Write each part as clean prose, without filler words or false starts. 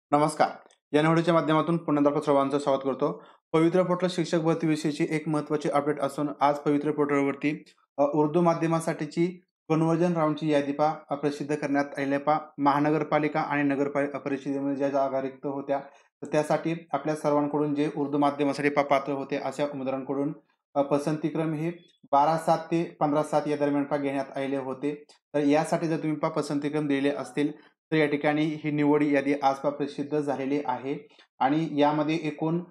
नमस्कार. या निवडीच्या माध्यमातून पुन्हा एकदा सर्वांचं स्वागत करतो. पवित्र पोर्टल शिक्षक भरतीविषयीची एक महत्त्वाची अपडेट असून आज पवित्र पोर्टलवरती उर्दू माध्यमासाठीची कन्व्हर्जन राउंडची यादी प्रसिद्ध करण्यात आलेली आहे. महानगरपालिका आणि परिषदेमध्ये ज्या जागा रिक्त होत्या तर त्यासाठी आपल्या सर्वांकडून जे उर्दू माध्यमासाठी पात्र होते अशा उमेदवारांकडून पसंतीक्रम हे 12/7 ते 15/7 या दरम्यान घेण्यात आलेले होते. तर यासाठी जर तुम्ही पसंतीक्रम दिलेले असतील तर या ठिकाणी ही निवड यादी आज प्रसिद्ध झालेली आहे आणि यामध्ये एकूण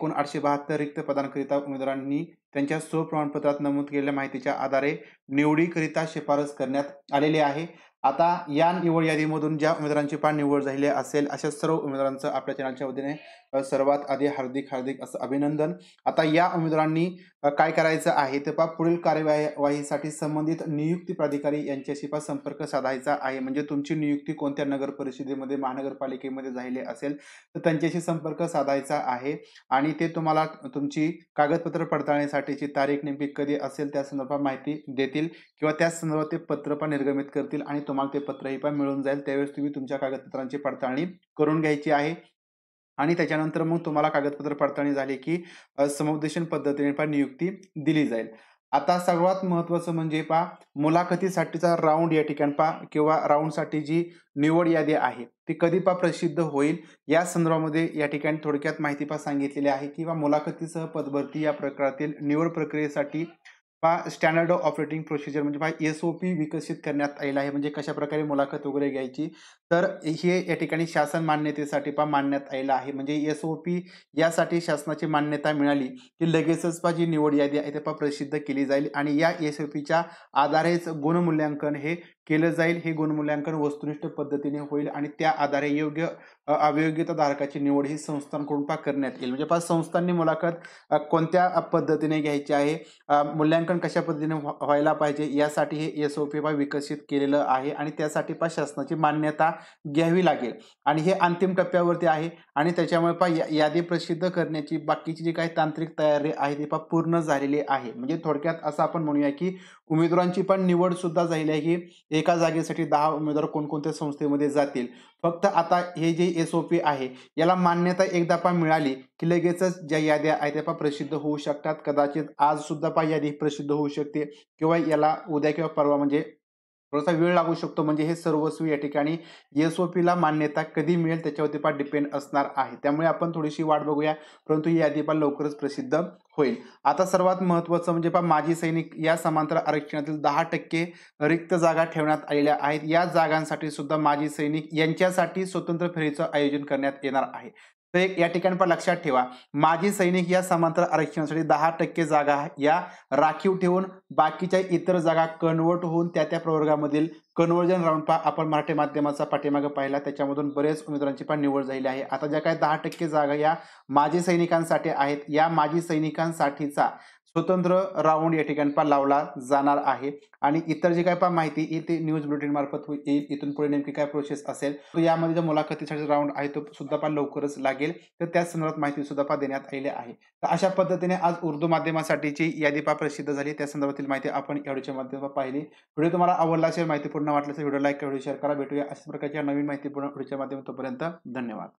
872 रिक्त पदांकरिता उमेदवारांनी त्यांच्या स्वप्रमाणपत्रात नमूद केलेल्या माहितीच्या आधारे निवडीकरिता शिफारस करण्यात आलेली आहे. आता या निवड यादीमधून ज्या उमेदवारांची निवड झालेली असेल अशा सर्व उमेदवारांचं आपल्या चॅनलच्या वतीने सर्वात आधी हार्दिक असं अभिनंदन. आता या उमेदवारांनी काय करायचं आहे ते पुढील कार्यवाहीसाठी संबंधित नियुक्ती प्राधिकारी यांच्याशी संपर्क साधायचा आहे. म्हणजे तुमची नियुक्ती कोणत्या नगर परिषदेमध्ये महानगरपालिकेमध्ये झालेली असेल तर त्यांच्याशी संपर्क साधायचा आहे आणि ते तुम्हाला तुमची कागदपत्र पडताळणीसाठीची तारीख नेमकी कधी असेल त्या संदर्भात माहिती देतील किंवा त्या संदर्भात ते पत्र निर्गमित करतील आणि तुम्हाला ते पत्रही मिळून जाईल. त्यावेळेस तुम्ही तुमच्या कागदपत्रांची पडताळणी करून घ्यायची आहे आणि त्याच्यानंतर मग तुम्हाला कागदपत्र पडताळणी झाली की समुपदेशन पद्धतीने नियुक्ती दिली जाईल. आता सर्वात महत्त्वाचं म्हणजे मुलाखतीसाठीचा राऊंड या ठिकाणी किंवा राऊंडसाठी जी निवड यादी आहे ती कधी प्रसिद्ध होईल या संदर्भामध्ये या ठिकाणी थोडक्यात माहिती सांगितलेली आहे किंवा मुलाखतीसह पदभरती या प्रकारातील निवड प्रक्रियेसाठी स्टँडर्ड ऑपरेटिंग प्रोसिजर म्हणजे SOP विकसित करण्यात आलेला आहे. म्हणजे कशा प्रकारे मुलाखत वगैरे घ्यायची तर हे या ठिकाणी शासन मान्यतेसाठी मांडण्यात आलेलं आहे. म्हणजे SOP यासाठी शासनाची मान्यता मिळाली की लगेचच जी निवड यादी आहे ते प्रसिद्ध केली जाईल आणि या SOPच्या आधारेच गुणमूल्यांकन हे केलं जाईल. हे गुणमूल्यांकन वस्तुनिष्ठ पद्धतीने होईल आणि त्या आधारे योग्य अवयोग्यता धारकाची निवड ही संस्थांकडून करण्यात येईल. म्हणजे संस्थांनी मुलाखत कोणत्या पद्धतीने घ्यायची आहे, मूल्यांकन कशा पद्धतीने व्हायला पाहिजे यासाठी हे SOP विकसित केलेलं आहे आणि त्यासाठी शासनाची मान्यता घ्यावी लागेल आणि हे अंतिम टप्प्यावरती आहे आणि त्याच्यामुळे यादी प्रसिद्ध करण्याची बाकीची जी काही तांत्रिक तयारी आहे ती पूर्ण झालेली आहे. म्हणजे थोडक्यात असं आपण म्हणूया की उमेदवारांची निवड सुद्धा झालेली आहे की एका जागेसाठी 10 उमेदवार कोणकोणत्या संस्थेमध्ये जातील. फक्त आता हे जे SOP आहे याला मान्यता एकदा मिळाली की लगेचच ज्या याद्या आहेत त्या प्रसिद्ध होऊ शकतात. कदाचित आज सुद्धा यादी प्रसिद्ध होऊ शकते किंवा याला उद्या किंवा परवा म्हणजे थोडासा वेळ लागू शकतो. म्हणजे हे सर्वस्वी या ठिकाणी SOP ला मान्यता कधी मिळेल त्याच्यावरती डिपेंड असणार आहे. त्यामुळे आपण थोडीशी वाट बघूया परंतु ही यादी लवकरच प्रसिद्ध होईल. आता सर्वात महत्त्वाचं म्हणजे माजी सैनिक या समांतर आरक्षणातील 10% रिक्त जागा ठेवण्यात आलेल्या आहेत. या जागांसाठी सुद्धा माजी सैनिक यांच्यासाठी स्वतंत्र फेरीचं आयोजन करण्यात येणार आहे. तर या ठिकाणी लक्षात ठेवा माजी सैनिक या समांतर आरक्षणासाठी 10% जागा या राखीव ठेवून बाकीच्या इतर जागा कन्वर्ट होऊन त्या प्रवर्गामधील कन्व्हर्जन राऊंड आपण मराठी माध्यमाचा पाठीमागे पाहिला त्याच्यामधून बरेच उमेदवारांची निवड झालेली आहे. आता ज्या काही 10% जागा या माजी सैनिकांसाठी आहेत या माजी सैनिकांसाठीचा स्वतंत्र राऊंड या ठिकाणी लावला जाणार आहे आणि इतर जे काय माहिती ते न्यूज बुलेटिन मार्फत येईल. इथून पुढे नेमकी काय प्रोसेस असेल तर यामध्ये जो मुलाखतीसाठी राऊंड आहे तो सुद्धा लवकरच लागेल तर त्या संदर्भात माहिती सुद्धा देण्यात आलेली आहे. तर अशा पद्धतीने आज उर्दू माध्यमासाठीची यादी प्रसिद्ध झाली त्या संदर्भातील माहिती आपण या व्हिडिओच्या माध्यमातून पाहिली. व्हिडिओ तुम्हाला आवडला असेल माहितीपूर्ण वाटल्यास व्हिडिओ लाईक व्हिडिओ शेअर करा. भेटूया अशा प्रकारच्या नवीन माहितीपूर्ण व्हिडिओच्या माध्यमातून. तोपर्यंत धन्यवाद.